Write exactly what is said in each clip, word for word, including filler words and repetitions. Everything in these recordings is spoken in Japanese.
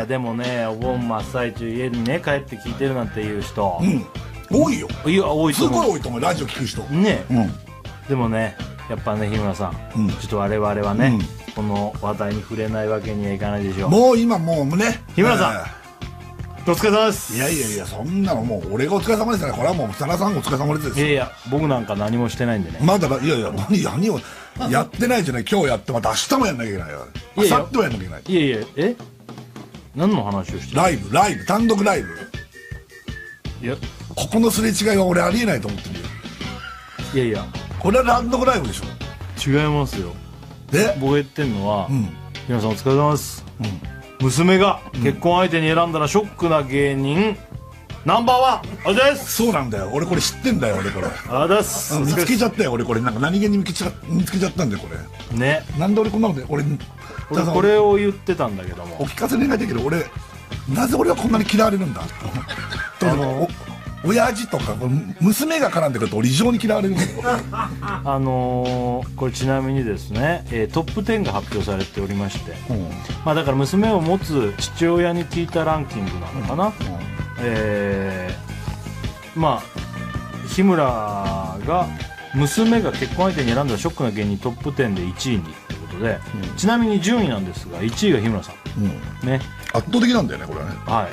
やでもね、お盆真っ最中家にね帰って聞いてるなんていう人、 うん、多いよ。 いや多いと思う。 すごい多いと思う、ラジオ聞く人ね、 うん、 でもねやっぱね日村さん、うん、ちょっと我々はね、うん、この話題に触れないわけにはいかないでしょう。 もう今もうね日村さん、えー、お疲れ様です。 いやいやいや、そんなのもう俺がお疲れ様ですから、これはもう佐田さんがお疲れ様です。 いやいや僕なんか何もしてないんでね。 まだいやいや何何をやってないじゃない。今日やってまた明日もやんなきゃいけないよ。明後日もやんなきゃいけない。 いやいやえ何の話をしてる。 ライブライブ単独ライブ。 いやここのすれ違いは俺ありえないと思ってるよ。 いやいやこれは単独ライブでしょ。 違いますよ。 で僕が言ってんのは、うん、皆さんお疲れ様です、うん、娘が結婚相手に選んだらショックな芸人ナンバーワンあれです。 そうなんだよ、俺これ知ってんだよ。俺これあです、 見つけちゃったよ俺これ。なんか何気に見つけちゃ見つけちゃったんだよこれね。なんで俺こんなので俺俺これを言ってたんだけども、 お聞かせ願いたいけど、俺なぜ俺はこんなに嫌われるんだあの親父とか娘が絡んでくると俺異常に嫌われるんだよあのー、これちなみにですね、えー、トップじゅうが発表されておりまして、うん、まあだから娘を持つ父親に聞いたランキングなのかな、うんうん、えー、まあ日村が娘が結婚相手に選んだショックな芸人トップじゅうでいちいにってことで、うん、ちなみに順位なんですがいちいが日村さん、うん、ね、 圧倒的なんだよねこれはね。 はい、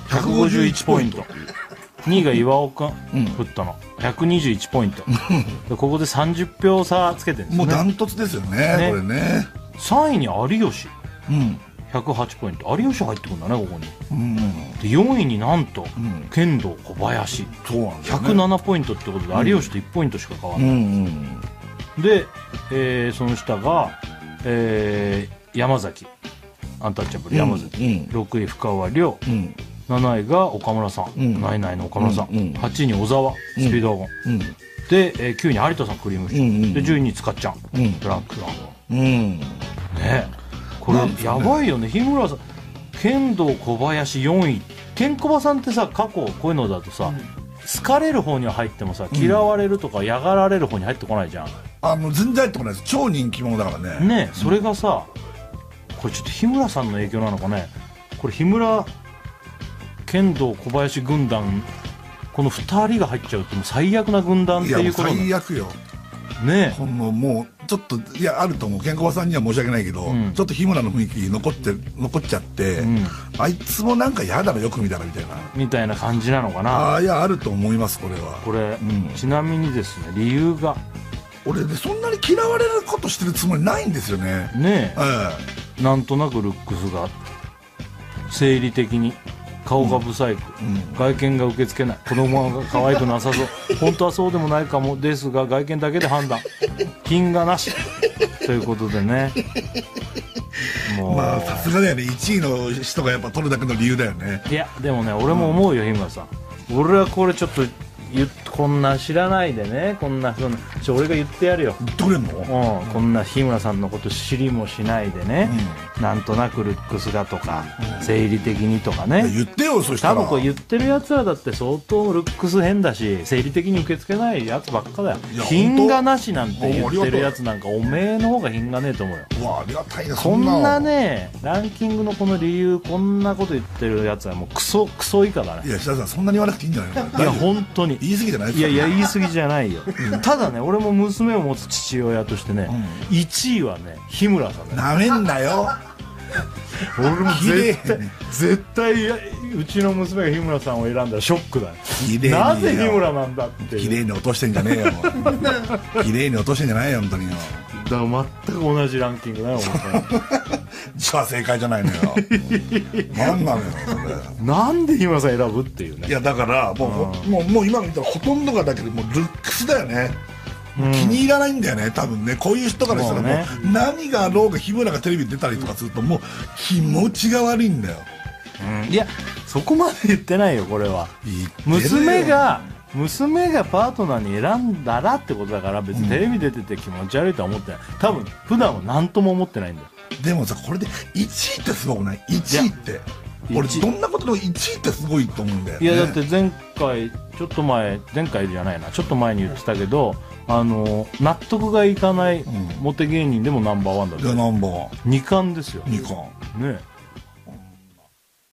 ひゃくごじゅういちポイントにいが岩岡振ったの、うん、ひゃくにじゅういちポイントここでさんじゅっぴょう差つけてるんですね。 もうダントツですよ ね, ねこれね。 さんいに有吉、うん、ひゃくはちポイント。有吉入ってくるんだねここに、うん、でよんいになんと、うん、剣道小林、そうなんだよね、ひゃくななポイントってことで有吉といちポイントしか変わらない、うんうんうん、で、えー、その下が、えー、山崎アンタッチャブル山崎、うんうん、ろくい深川亮、うん、なないが岡村さん、うん、ないないの岡村さん、うんうん、はちいに小沢、うん、スピードワゴン、うん、で、えー、きゅういに有田さんクリームシチュー、うんうん、でじゅういにつかっちゃん、うん、ブラックランゴン、うん、ねこれやばいよね。日村さん剣道小林よんい。ケンコバさんってさ過去こういうのだとさ、うん、好かれる方には入ってもさ嫌われるとか嫌がられる方に入ってこないじゃん、うん、 あの全然入ってこないです。超人気者だからね。 ねそれがさ、これちょっと日村さんの影響なのかね。これ日村剣道小林軍団このふたりが入っちゃうってもう最悪な軍団っていうこと。 いやもう最悪よね。このもうちょっといやあると思う。ケンコバさんには申し訳ないけど、うん、ちょっと日村の雰囲気残って残っちゃって、うん、あいつもなんか嫌だなよく見たらみたいなみたいな感じなのかな。 あいやあると思いますこれは。 これ、うん、ちなみにですね理由が俺でそんなに嫌われることしてるつもりないんですよね。 ねえ、ええ、なんとなくルックスが生理的に顔がブサイク、うん、外見が受け付けない、子供が可愛くなさそう本当はそうでもないかもですが外見だけで判断、品がなしということでねもうまあさすがだよね。いちいの人がやっぱ取るだけの理由だよね。 いやでもね俺も思うよ、うん、日村さん。俺はこれちょっとこんな知らないでね、こんなそんなちょ俺が言ってやるよ。 言ってくれんの？ うん、こんな日村さんのこと知りもしないでね、うん、なんとなくルックスがとか、うん、生理的にとかね言ってよ。そしたら多分これ言ってるやつらだって相当ルックス変だし生理的に受け付けないやつばっかだよ。品がなしなんて言ってるやつなんかおめえの方が品がねえと思うよ。 うわありがたいな。 こんなねランキングのこの理由こんなこと言ってるやつはもうクソクソ以下だね。 いや白田さんそんなに言わなくていいんじゃないの？ いや本当に言い過ぎじゃないですか。 いやいや言い過ぎじゃないよただね俺も娘を持つ父親としてね、うん、いちいはね日村さんだよ。 なめんなよ俺も絶対絶対うちの娘が日村さんを選んだらショックだよ。なぜ日村なんだって綺麗に落としてんじゃねえよ綺麗に落としてんじゃないよ本当によ。 だから全く同じランキングだよじゃあ正解じゃないのよ何なのよそれ。 なんで日村さん選ぶっていうね。 いやだからもう、うん、もうもう今見たらほとんどがだけどもうルックスだよね。うん、気に入らないんだよね多分ね。こういう人からしたらもう、ね、何があろうが日村がテレビ出たりとかするともう気持ちが悪いんだよ、 うん、いやそこまで言ってないよこれは。娘が娘がパートナーに選んだらってことだから別にテレビ出てて気持ち悪いとは思ってない。多分普段は何とも思ってないんだよ。 でもさこれでいちいってすごくない？ いち 位って俺どんなことでもいちいってすごいと思うんだよね。 いやだって前回ちょっと前前回じゃないなちょっと前に言ってたけどあの納得がいかないモテ芸人でもナンバーワンだった。 いやナンバーワンに冠ですよ。 に冠ね。